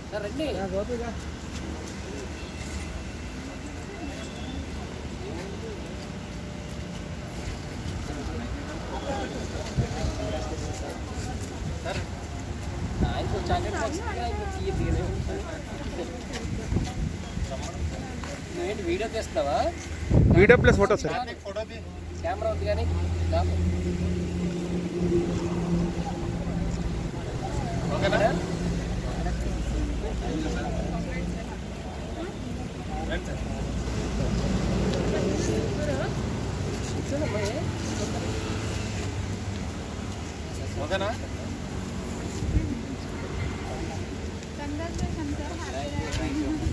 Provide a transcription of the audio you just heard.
రండి నువ్వేంటి వీడియో తీస్తావా? Video plus photo sir. Camera ఉంది కానీ ఓకేనా? ఓకేనా? Congratulations, sir. Happy